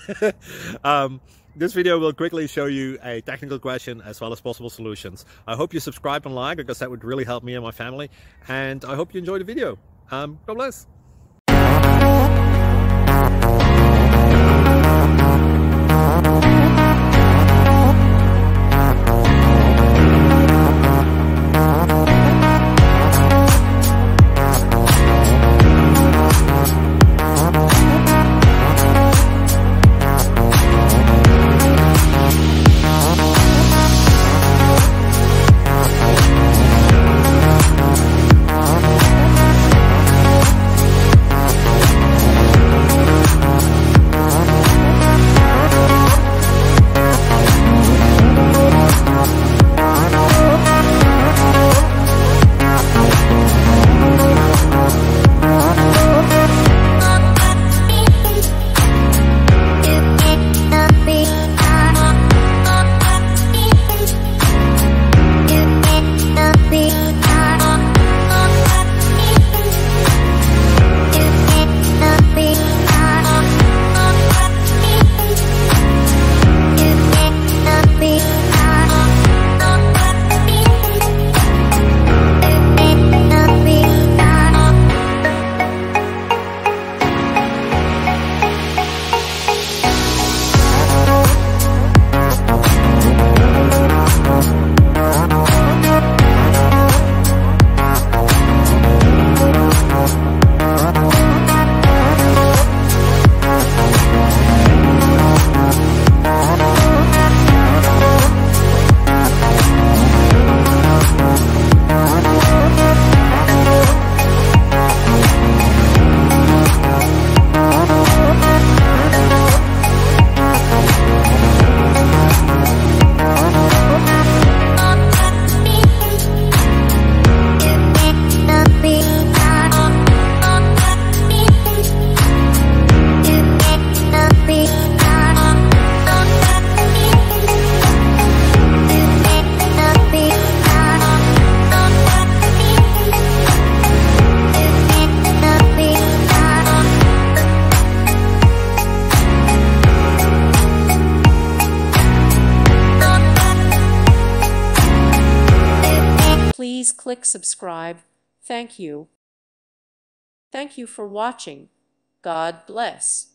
This video will quickly show you a technical question as well as possible solutions. I hope you subscribe and like, because that would really help me and my family. And I hope you enjoy the video. God bless. Please click subscribe. Thank you. Thank you for watching. God bless.